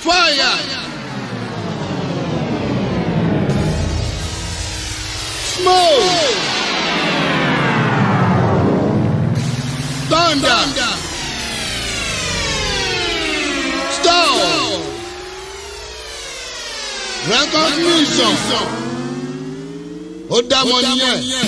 Fire. Smoke. Thunder. Storm. Recognition. Ó dá mọ́ nìyẹn.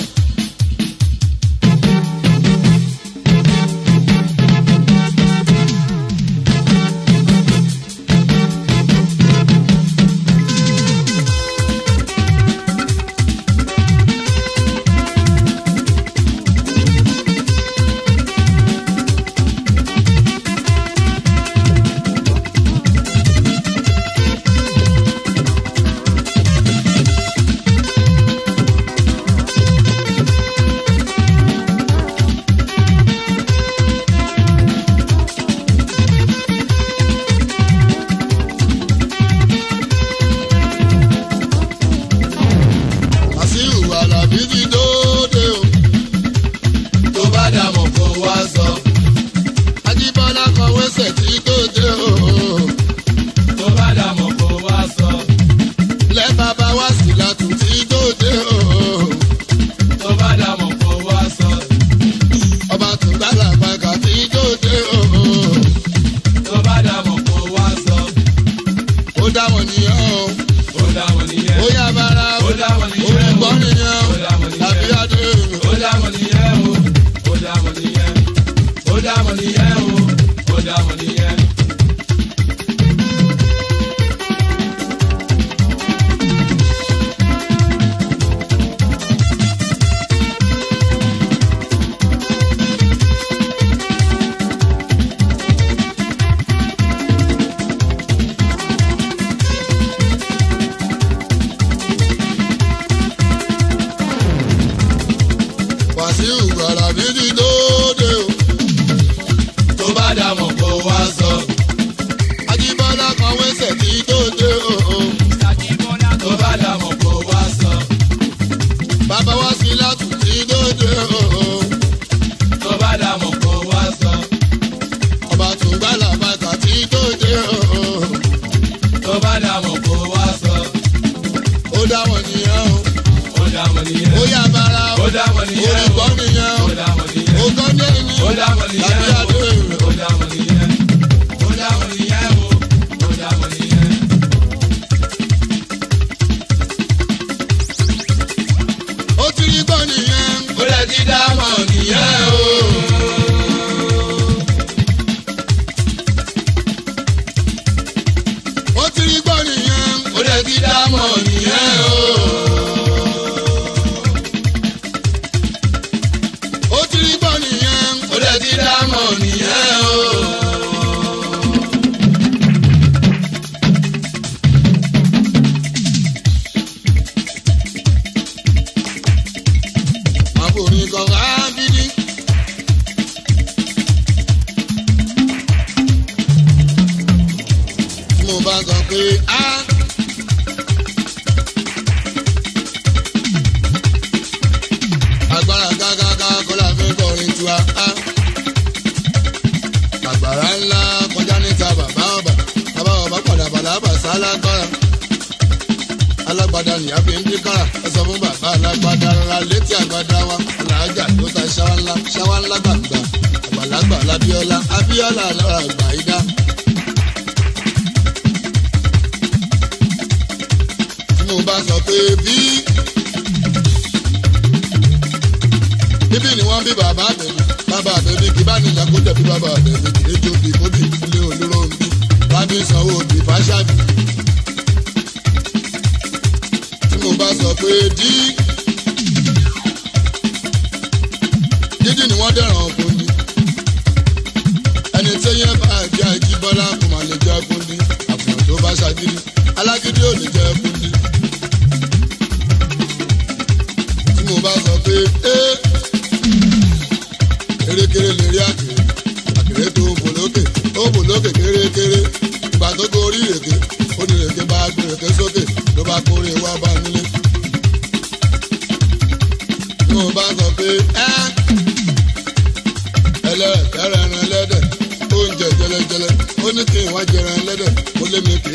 ẹlẹ́dẹ̀ oúnjẹ jẹlẹjẹlẹ ó ní kí n wá jẹran ẹlẹ́dẹ̀ ó lé mi kì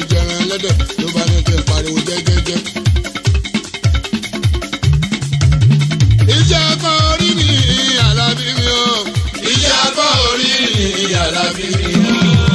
lọ́dẹ̀ ló bá ní kí n pariwo jẹ́jẹ́jẹ́. Iṣẹ́ akọ orí ni Àlàbí mi o. Iṣẹ́ akọ orí ni Àlàbí mi o.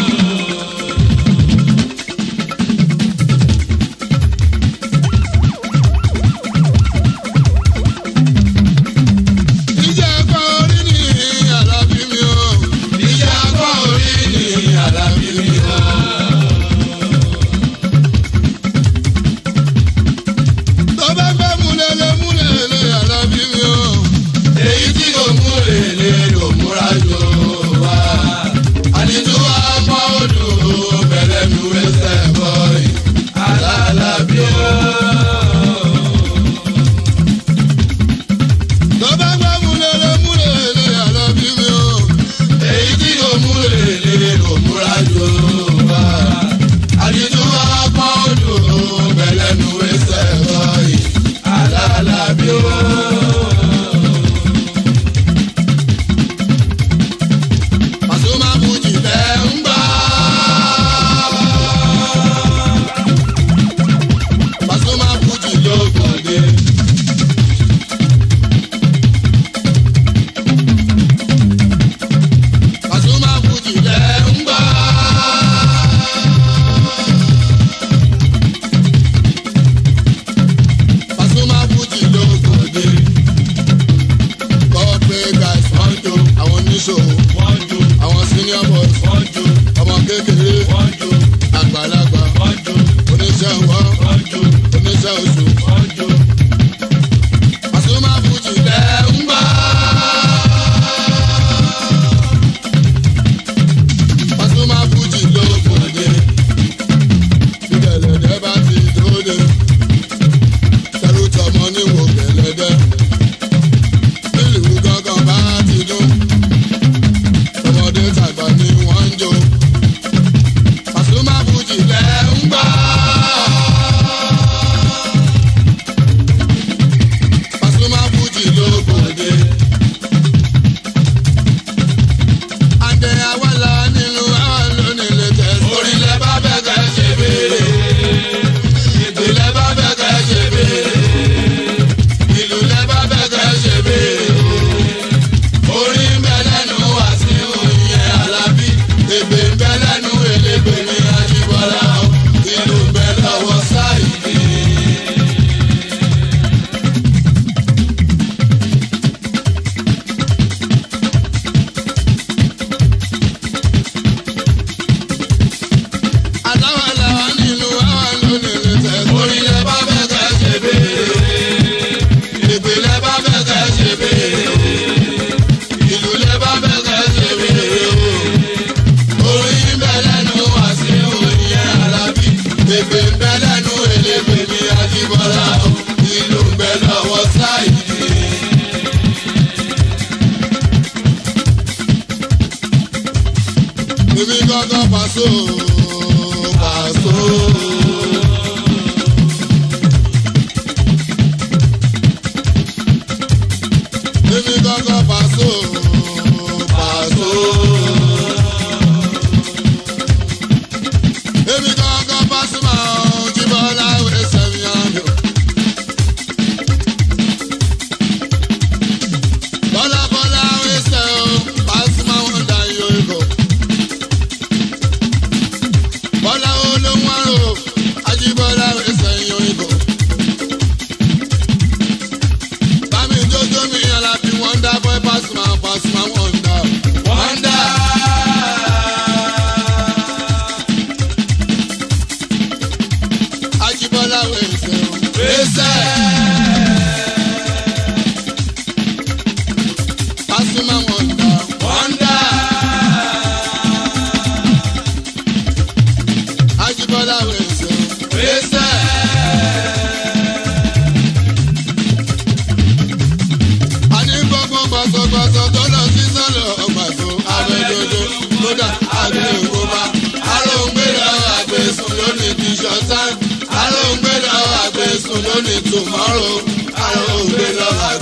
Tomorrow, I will be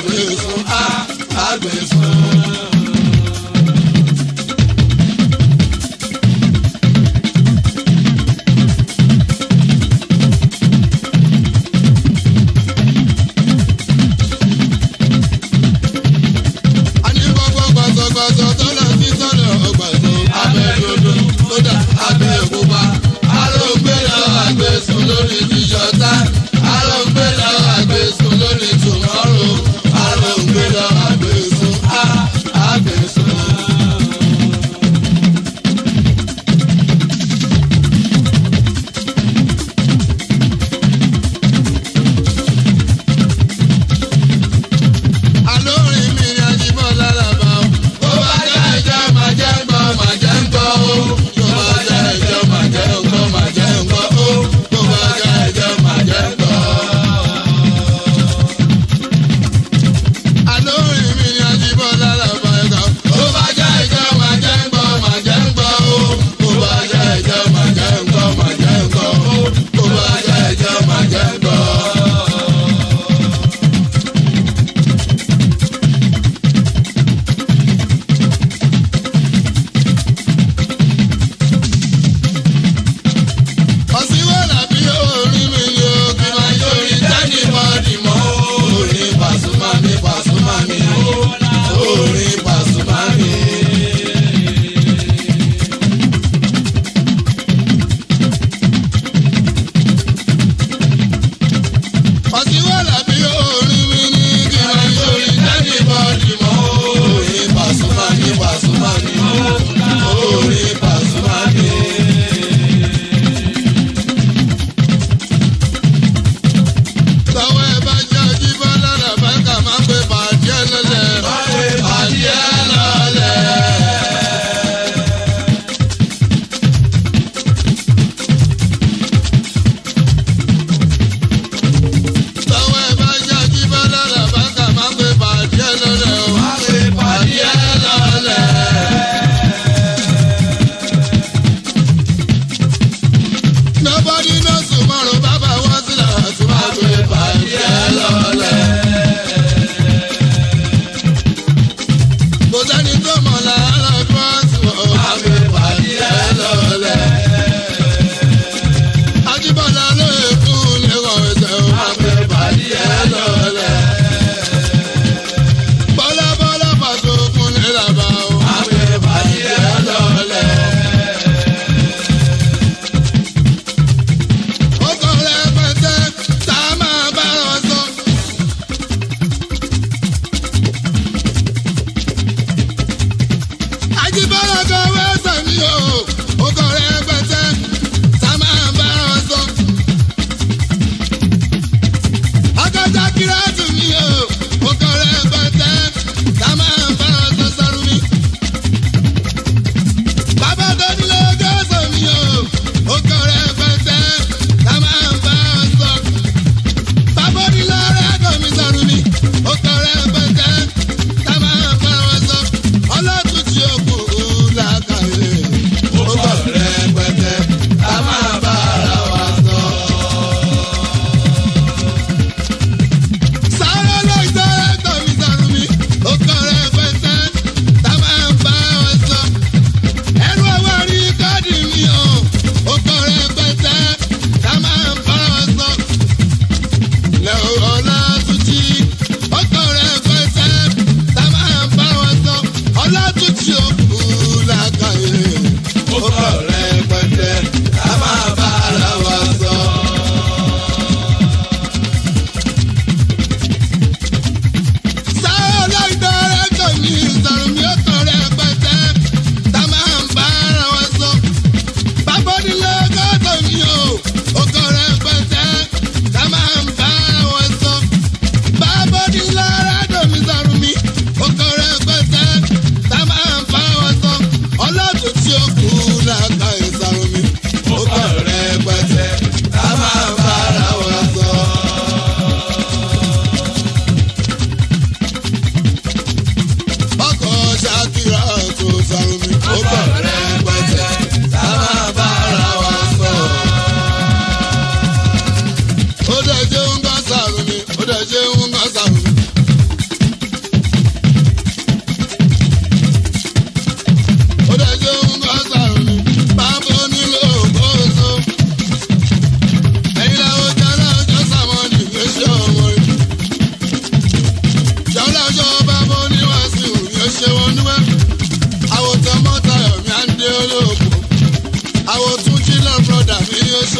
the agbésùn.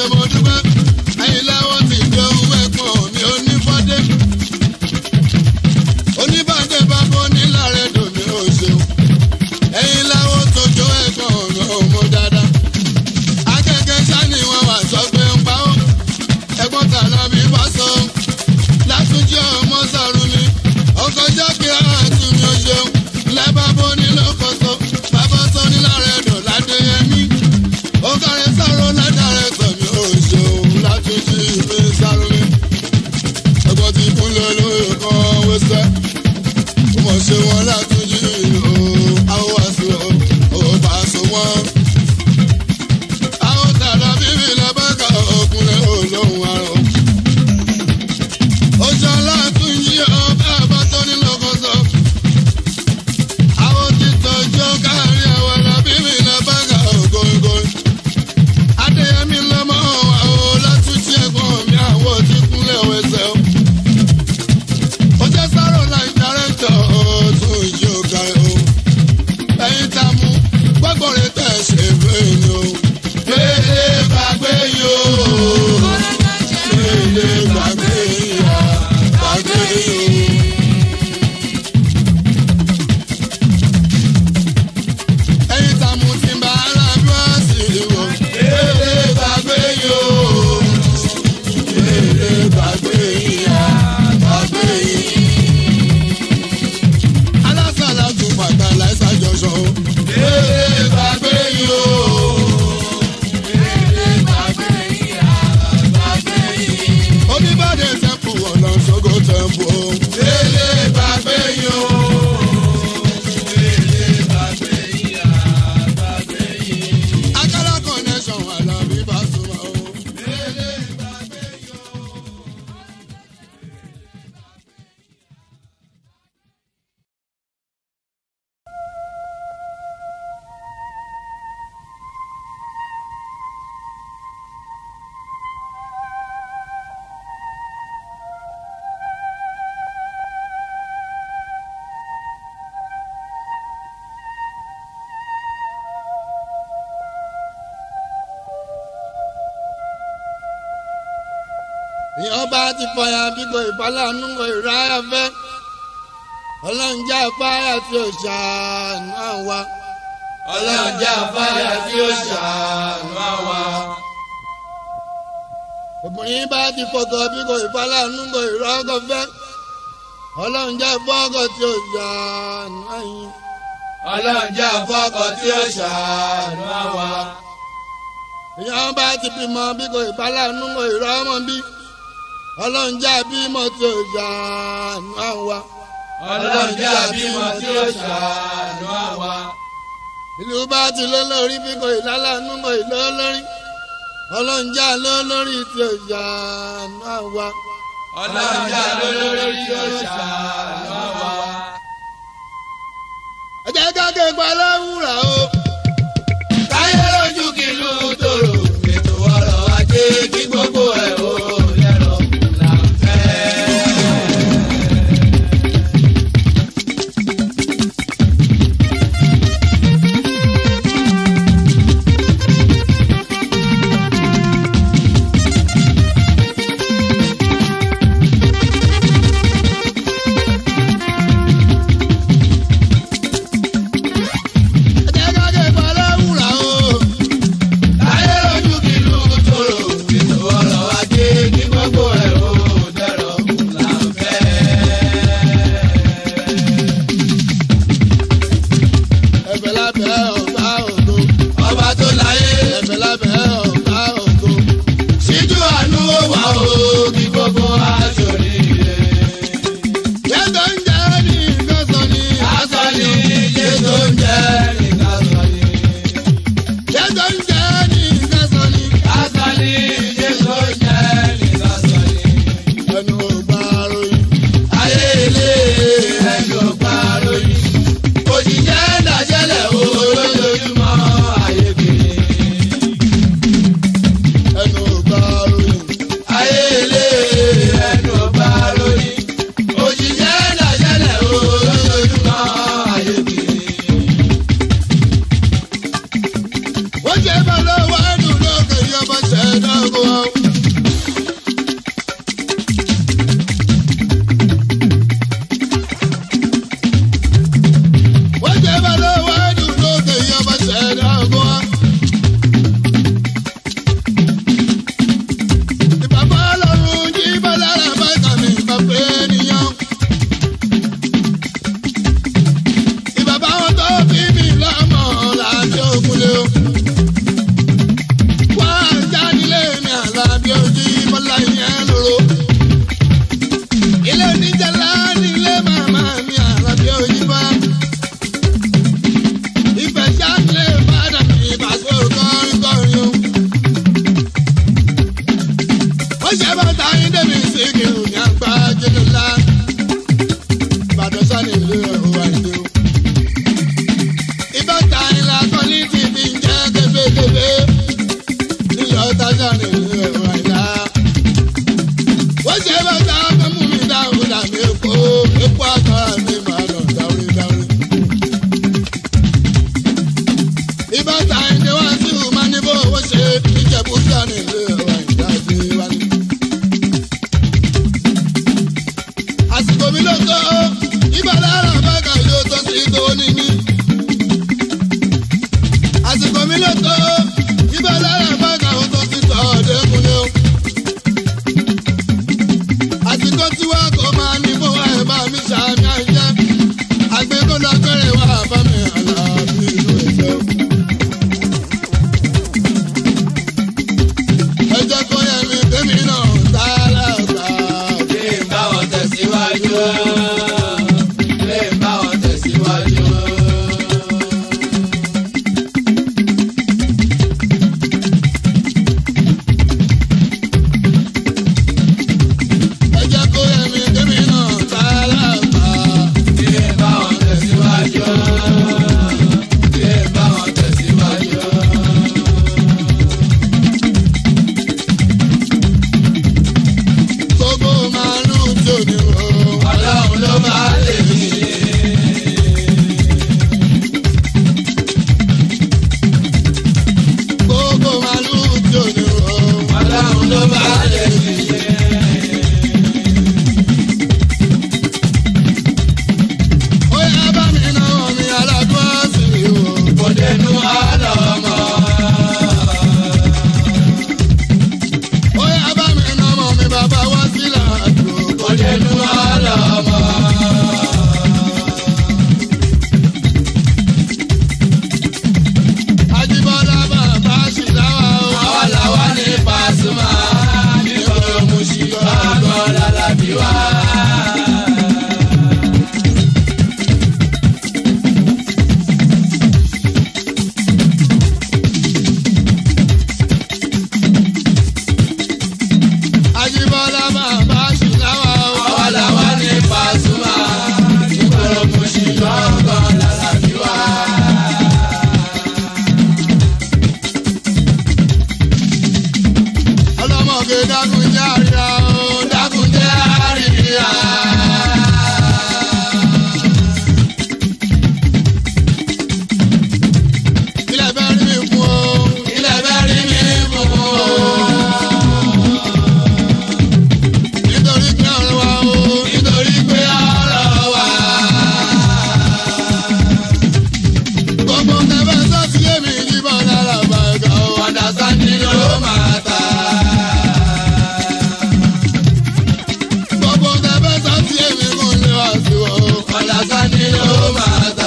ṣe mo dúpẹ́ ẹ̀yin láwọ́ ti gbé owó ẹ̀pọ̀n mi ò ní fọ́dé. Oníbàdé bàbá onílàrẹ̀ dùn mí ò ṣeun. Ẹ̀yin láwọ́ tójó ẹ̀pọ̀n mi ò mú dáadáa. Akẹ́kẹ́ sani wọn wà sọ pé ń pa ó. Ẹ̀gbọ́n tàná mi bá sọ. Látúnjí ọmọ sọ̀rọ̀ mi. Ọkọ̀ jákè àtún mi ò ṣeun. Lẹ́bàá bó ní lókòso. Bàbá sọ nílàrẹ̀ dùn ládéyẹmí. Ó kárẹ̀ sọ̀rọ̀ ládàrẹ̀ sọ̀ mi ò ṣeun. Látúnjí mi sọ̀rọ̀ mi. Ẹ̀gbọ́n ti kúnlẹ̀ lóye kan wẹ́sẹ̀. Mo ṣe wọn Látúnjí o. Àwọn wá sí o. Ó bá so wọn. Àwọn tàdá bíbí lọ́bàkà òkúnlẹ̀ olóhùn àrùn. Ó ṣe Látúnjí ọba àbá tó ní lọ́kọ̀ọ́sọ. Àwọn ti tọ́jú kárí àwọn làbíbí lọ́bàkà ògógóyìn. Adéyẹmí lọ́mọ àwọn Látúnjí ẹ̀gbọ́n mi àwọn ti kúnlẹ̀ wẹ̀sẹ̀ o. Ó jẹ́ sáró láì dárẹ́tọ̀ tún ìjì òkàrẹ̀ o. Ẹyin tá a mú gbọ́gbọ́n rẹ̀ tẹ̀ ṣe fẹ́ ni o. Gbélé gbàgbé yìí o. Gbélé gbàgbé yìí o. Gbàgbé yìí o. Ẹyin tá a mú ti bá aláàbíwá sí i o. Gbélé gbàgbé yìí o. Gbélé gbàgbé yìí o. Gbàgbé yìí. Alásàlá tún bàtà láìsà jọṣọ o. Gbélé gbàgbé yìí o. Gbélé gbàgbé yìí o. Gbàgbé yìí. Oníbàdé tẹ́pù ọ̀làṣọ́gọ́ tẹ́pù o. Gbélé gbàgbé yìí o. Gbélé gbàgbé yìí o. Gbàgbé yìí. Akálá connection Àlàbí Pasuma o. Gbélé gbàgbé yìí o. Ìyàn bá ti fọyà bí kò ìbálànú kò ìráyà fẹ́. Ọlọ́run jẹ́ afárá tí ó ṣàánú àwa. Ọlọ́run jẹ́ afárá tí ó ṣàánú àwa. Obìnrin bá ti fọkọ̀ bí kò ìbálànú kò ìrọ́kọ̀ fẹ́. Ọlọ́run jẹ́ fọ́kọ̀ tí ó ṣàánú àyìn. Ọlọ́run jẹ́ afọ́kọ̀ tí ó ṣàánú àwa. Ìyàn bá ti bímọ bí kò ìbálànú kò ìrọ́mọ bí. Ọlọ́run jẹ́ àbímọ tí ó ṣàánú àwa. Ọlọ́run jẹ́ àbímọ tí ó ṣàánú àwa. Ìlú bá ti lólórí bí kò ìlálànú kò ìlólórí. Ọlọ́run jẹ́ lólórí tí ó ṣàánú àwa. Ọlọ́run jẹ́ lólórí tí ó ṣàánú àwa. Ẹ jẹ́ ká ké pa láwùrà o. Káyé lójú kìlú tòrò. Ètò ọrọ̀ ajé kí gbogbo ẹ̀ o lẹ́rọ̀ là ń fẹ́. Ẹ jẹ́ ká ké Àbújá nílé ẹ̀wà ìdájí wálé. Àsìkò mi ló tó ibà lára bàgà yóò tó sí tó ní mí. Àsìkò mi ló tó ibà lára bàgà yóò tó sí tó ọ̀dẹ́kunlé o. Àsìkò tí wàá kó máa ní bó wá ẹ̀ bá mi ṣàmì àìjẹ́. Àgbẹ̀kọ́ lọ gbẹ̀rẹ̀ wá bá mi àlàáfíà ìlú ẹ̀jẹ̀ o. Ẹ jẹ́ kó yẹ mi tèmi náà tààrà gbà. Lè bá wọn tẹ̀síwájú. Lè bá wọn tẹ̀síwájú. Ẹ jẹ́ kó yẹ mi tèmi náà tààrà gbà. Lè bá wọn tẹ̀síwájú. Lè bá wọn tẹ̀síwájú. Gbogbo màálù tó ní o. Ọlọ́run ló máa lè mí ṣe. Gbogbo màálù tó ní o. Ọlọ́run ló máa lè mí ṣe. Ó yá bá mi náà mi aládùn ọ̀sìn o. Kò dénú ọlọ́mọ. Ó yá bá mi náà mi bàbá wá sílẹ̀ àdúró. Kò dénú ọlọ́mọ. Ajíbọ́lá bàbá ṣìláwá o. Àwa làwa ní Pasuma. Nígboro Mùṣí ọgbọ́n lálábí wá. Ajíbọ́lá bàbá ṣìláwá o. Àwa làwa ní Pasuma. Nígboro Mùṣí ọgbọ́n lálábí wá. Ọlọ́mọge dákun jẹ́ àríyá o. Dákun jẹ́ àríyá. Ilẹ̀ bẹ́ẹ̀ rí mi fún o. Ilẹ̀ bẹ́ẹ̀ rí mi fún o. Nítorí pé ọ̀rọ̀ wa o. Nítorí pé ọ̀rọ̀ wà. Gbogbo tẹ́fẹ́ sọ́ọ̀tì lémi yíbọn lára bàgà o. Understanding ló máa ta. Gbogbo tẹ́fẹ́ sọ́ọ̀tì lémi kò lè wá sí o. Understanding ló máa ta.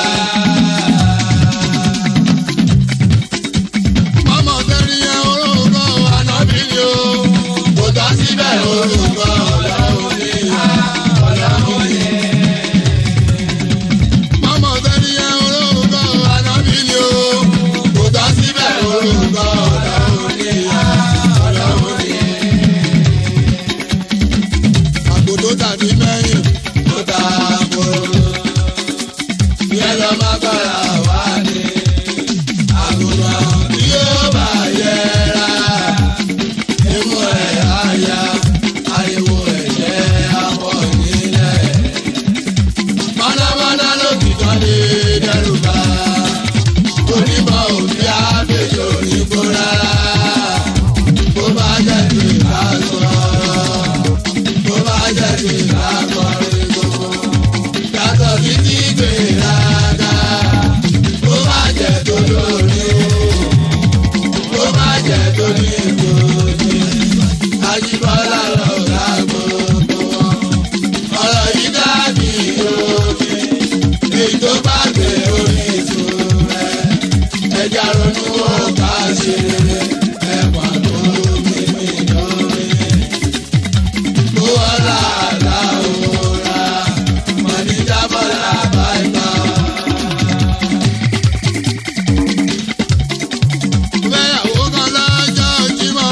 Mọ́mọ́ tẹ́rí yẹn orúkọ ànábì ni o. Kò tán síbẹ̀ orúkọ Ọlọ́run ní Ọlọ́run ní. Mọ́mọ́ tẹ́rí yẹn orúkọ ànábì ni o. Kò tán síbẹ̀ orúkọ Ọlọ́run ní Ọlọ́run ní. Àgbò tó tàbí mẹ́yìn. Kò tà kóró. Yẹ lọ má gbára wá ní. Àgùntàn tí yóò bá yẹra. Imú ẹ̀ á ya. Ariwo ẹ̀jẹ̀ á pọ̀ nílẹ̀. Mọ̀nàmọ́ná ló ti tán lé dẹ́rù bá. Onímọ̀ òbí àbẹ̀jọ òyìnbó rárá. Bó bá jẹ́ ti ká sọ̀rọ̀. Bó bá jẹ́ ti ká kọrin gbogbo. Yàtọ̀ sí ti gbéraga. Bó bá jẹ́ tó lórí. Bó bá jẹ́ tó ní ìgbòdì. Ajíbọ́lá lọ̀gá gbogbo wọn. Ọ̀rọ̀ yìí dàbí omi. Èyí tó bá gbé orísun rẹ̀. Ẹja ronú ó bá ṣe rere. Ẹ̀wà tó mímí lórí. Kó ọ̀la àlá òra. Mọ̀níjà bọ́lá bá ìgbà. Fẹ́yàwó kan lọ́jọ́ Jímọ̀.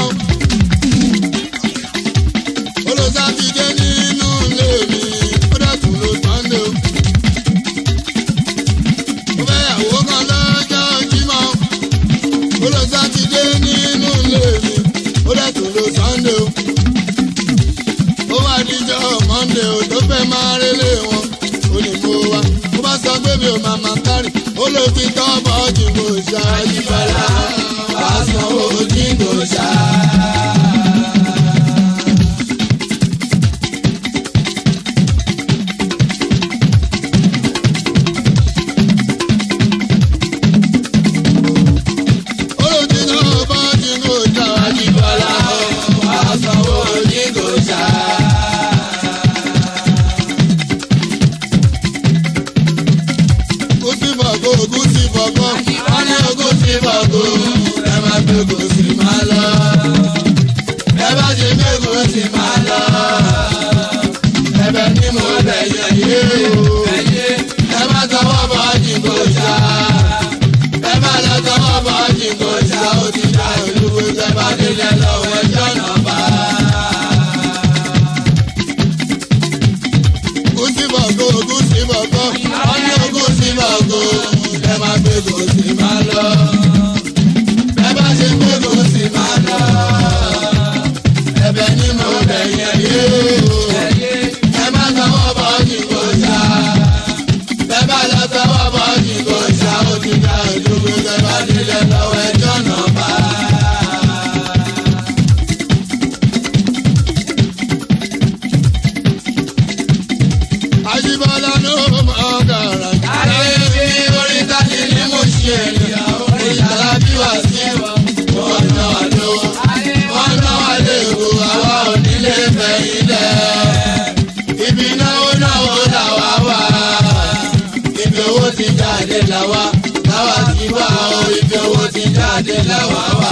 Olùsátidé nínú ilé mi. Ó dẹ̀kun ló Sọ́ndé o. Fẹ́yàwó kan lọ́jọ́ Jímọ̀. Olùsátidé nínú ilé mi. Ó dẹ̀kun ló Sọ́ndé o. Ó wá díjọ́ Mọ́ndé o tó fẹ́ máa rélé wọn. Ó ní mo wá. Ó bá sọ pé mi ò máa máa kárì. Ó ló ti tọ́ bọ́ọ̀jì mo ṣáájú bọ́lá. Wàá sanwó tí kò ṣáá. o. Ẹ má tọwọ́ bọ̀ jìngò ṣá. Ẹ má lọ tọwọ́ bọ̀ jìngò ṣá. Ó ti dá ìlú ẹ bá délẹ̀ lọ́wọ́ ẹjọ́ náà bá. Gúsìbọ̀gò gúsìbọ̀gò wọ́n ní gúsìbọ̀gò ẹ má gbé gòsì má lọ. Ẹ bá ṣe gbé gòsì má lọ. Ẹ̀bẹ̀ ni mo bẹ̀ yẹn yé o. Ẹ má tọwọ́ bọ̀ jìngò ṣá. Ẹ bá lọ tọwọ́ bọ̀ jìngò ṣá. Ó ti dá ìlú ẹ bá délẹ̀ lọ́wọ́ ẹjọ́ náà bá. Àjíbọ́lá ló mọ̀ gàrà. Ayé bí orí tani ni mo ṣe ènìyàn. Orí Àlàbí wá sí ọ̀nà àlọ́. Ọ̀nà àlẹ́ ìwò àwa ò nílé fẹ̀yìn lẹ̀. Ibi náwó náwó làwa wà. Ibi owó ti jáde làwa. Làwa ti wá o. Ibi owó ti jáde làwa wà.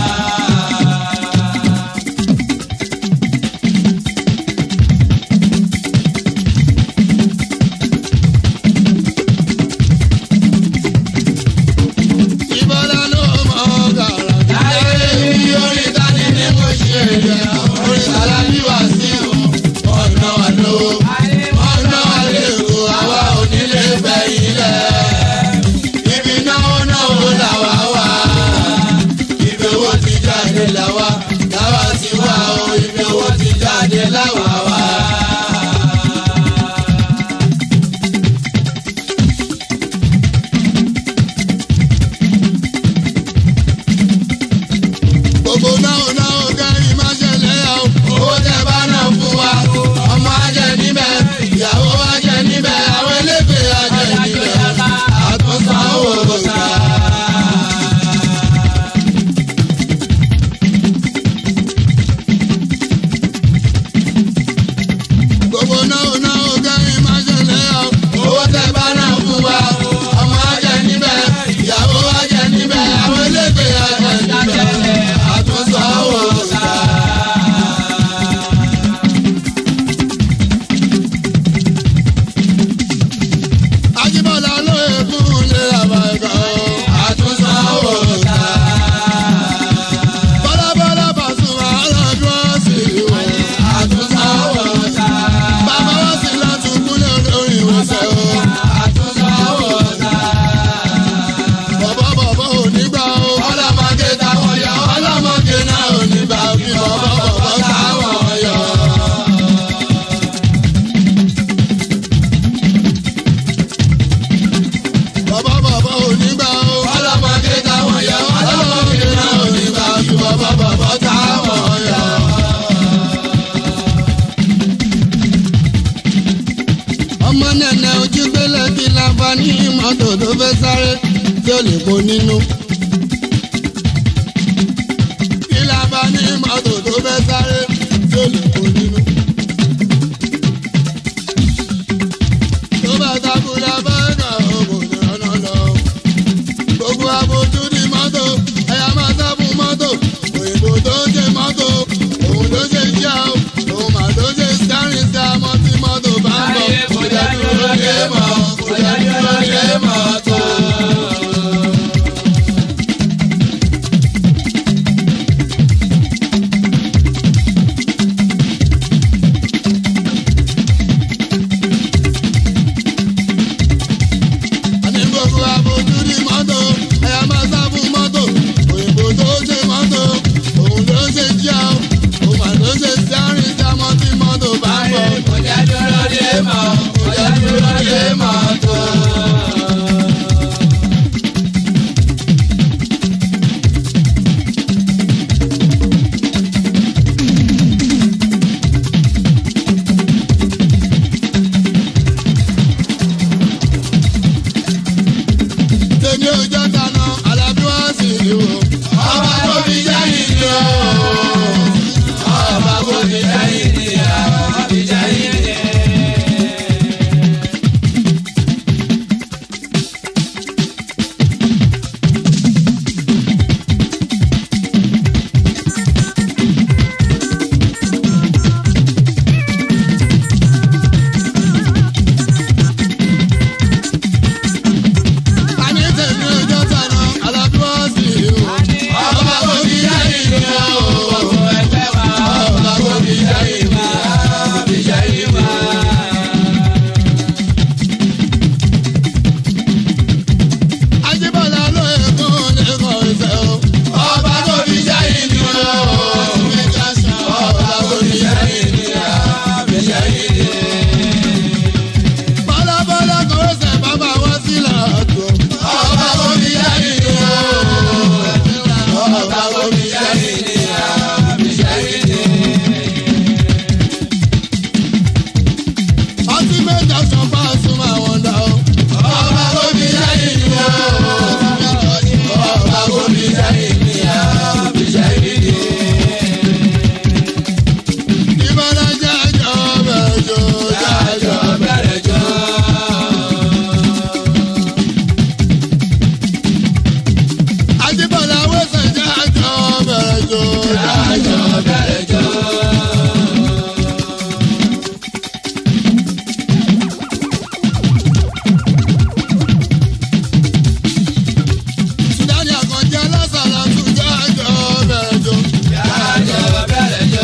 Nínú kí la bá ní mọ́tò tó fẹ́ sáré tí ó lè kó nínú. Tó bá takú la bá kà ọkọ̀ ní ọ̀nà lọ. Gbogbo abojú ní mọ́tò ẹ̀yà máa sábù mọ́tò. Òyìnbó tó ń ṣe mọ́tò òun ló ṣe ṣíà o. Òun mà ló ṣe sáré sá mọ́ tí mọ́tò bá ń bọ̀. Kò jẹ́ dúró lé mọ́, kò jẹ́ dúró lé mọ́ tó. ìmí àbíṣẹ́ ìdí. Ìbọ̀lá jájọ́ bẹ̀rẹ̀ jọ. Jájọ́ bẹ̀rẹ̀ jọ. Àjíbọ̀lá wẹ̀sẹ̀ jájọ́ bẹ̀rẹ̀ jọ. Jájọ́ bẹ̀rẹ̀ jọ. Sùdáni àkànjẹ́ lọ́sàrà tún jájọ́ bẹ̀rẹ̀ jọ. Jájọ́ bẹ̀rẹ̀ jọ.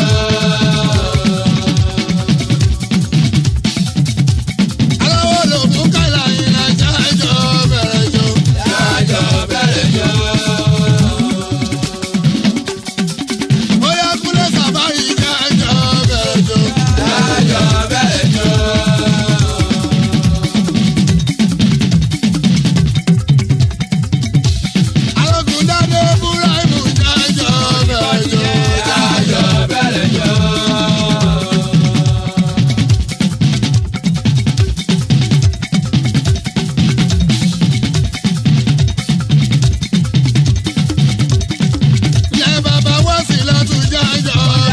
Aláwọ̀ lògùn kàlà ìlà jájọ́ bẹ̀rẹ̀ jọ. Jájọ́ bẹ̀rẹ̀ jọ. Bóyá kúlẹ̀ sàbárì jájọ́ bẹ̀rẹ̀ jọ. Jájọ́ bẹ̀rẹ̀ jọ. Arógun dáadé Búráìmù jájọ́ bẹ̀rẹ̀ jọ. Jájọ́ bẹ̀rẹ̀ jọ. Ilé bàbá wá sí lọ́tún jájọ́